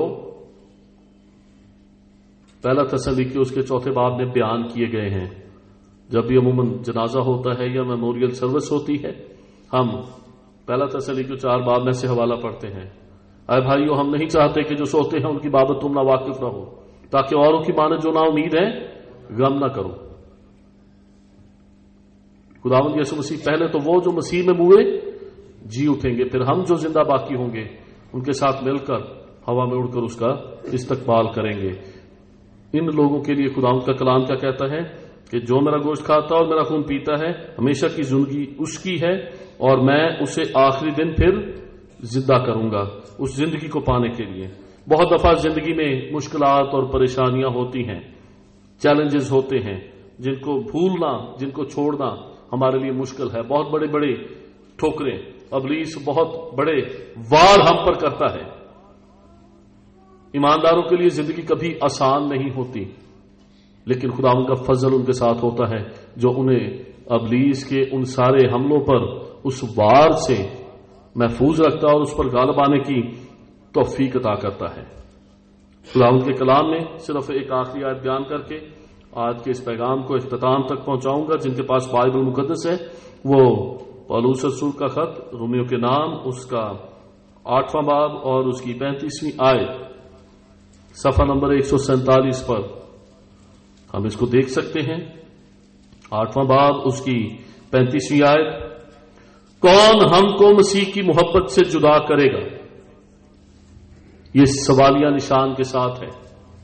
پہلا تسلیکی اس کے 4 باب میں بیان کیے گئے ہیں. جب بھی عموماً جنازہ ہوتا ہے یا میموریل سروس ہوتی ہے ہم پہلا تسلیکی 4 باب میں سے حوالہ پڑھتے ہیں. اے بھائیو، ہم نہیں چاہتے کہ جو سوتے ہیں ان کی بابت تم نہ واقف رہو تاکہ اوروں کی مانند جو نا امید ہے غم نہ کرو. خداوند یسوع مسیح پہلے تو وہ جو مسیح میں موئے جی اٹھیں گے، پھر ہم جو زندہ باقی ہوں گے ان کے ساتھ مل کر ہوا میں اڑ کر اس کا استقبال کریں گے. ان لوگوں کے لیے خداوند کا کلام کیا کہتا ہے کہ جو میرا گوشت کھاتا اور میرا خون پیتا ہے ہمیشہ کی زندگی اس کی ہے اور میں اسے آخری دن پھر زندہ کروں گا. اس زندگی کو پانے کے لیے بہت دفعہ زندگی میں مشکلات اور پریشانیاں ہوتی ہیں، چیلنجز ہوتے ہیں جن کو بھولنا، جن کو چھوڑنا ہمارے لیے مشکل ہے. بہت بڑے بڑے ٹھوکریں ابلیس بہت بڑے وار ہم پر کرتا ہے. ایمانداروں کے لیے زندگی کبھی آسان نہیں ہوتی، لیکن خداوند کا فضل ان کے ساتھ ہوتا ہے جو انہیں ابلیس کے ان سارے حملوں پر اس وار سے محفوظ رکھتا اور اس پر غالب آنے کی توفیق عطا کرتا ہے. خداوند کے کلام میں صرف ایک آخری آیت بیان کر کے آج کے اس پیغام کو اختتام تک پہنچاؤں گا. جن کے پاس بائبل مقدس ہے وہ پولس رسول کا خط رومیو کے نام اس کا 8واں باب اور اس کی 35ویں آیت صفحہ نمبر 147 پر ہم اس کو دیکھ سکتے ہیں. 8واں باب اس کی 35ویں آیت، کون ہم کو مسیح کی محبت سے جدا کرے گا؟ یہ سوالیہ نشان کے ساتھ ہے.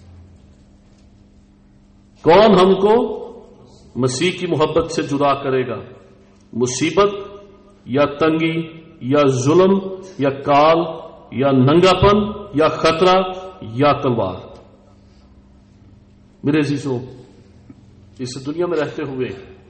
کون ہم کو مسیح کی محبت سے جدا کرے گا؟ مصیبت یا تنگی یا ظلم یا کال یا ننگاپن یا خطرہ یا تلوار؟ میرے عزیزوں، اس دنیا میں رہتے ہوئے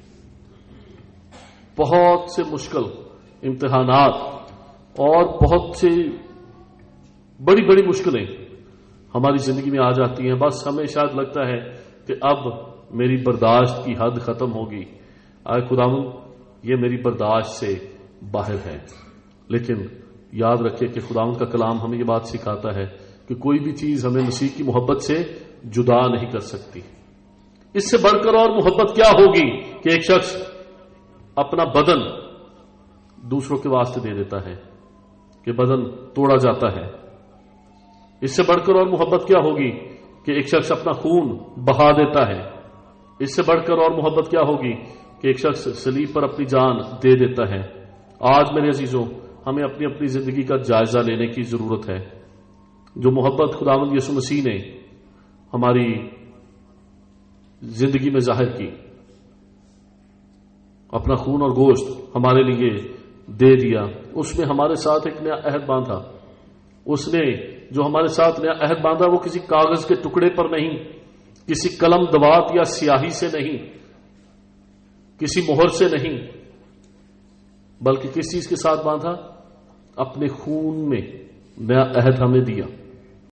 بہت سے مشکل امتحانات اور بہت سے بڑی بڑی مشکلیں ہماری زندگی میں آ جاتی ہیں. بس ہمیں شاید لگتا ہے کہ اب میری برداشت کی حد ختم ہوگی، آئے خداوند یہ میری برداشت سے باہر ہے. لیکن یاد رکھیں کہ خداوند کا کلام ہمیں یہ بات سکھاتا ہے کہ کوئی بھی چیز ہمیں مسیح کی محبت سے جدا نہیں کر سکتی. اس سے بڑھ کر اور محبت کیا ہوگی کہ ایک شخص اپنا بدن دوسروں کے واسطے دے دیتا ہے، کہ بدن توڑا جاتا ہے. اس سے بڑھ کر اور محبت کیا ہوگی کہ ایک شخص اپنا خون بہا دیتا ہے. اس سے بڑھ کر اور محبت کیا ہوگی کہ ایک شخص صلیب پر اپنی جان دے دیتا ہے. آج میرے عزیزوں، ہمیں اپنی اپنی زندگی کا جائزہ لینے کی ضرورت ہے. جو محبت خداوند یسوع مسیح نے ہماری زندگی میں ظاہر کی، اپنا خون اور گوشت ہمارے لیے دے دیا، اس میں ہمارے ساتھ ایک نیا عہد باندھا. اس نے جو ہمارے ساتھ نیا عہد باندھا وہ کسی کاغذ کے ٹکڑے پر نہیں، کسی قلم دوات یا سیاہی سے نہیں، کسی مہر سے نہیں، بلکہ کس چیز کے ساتھ باندھا؟ اپنے خون میں نیا عہد ہمیں دیا.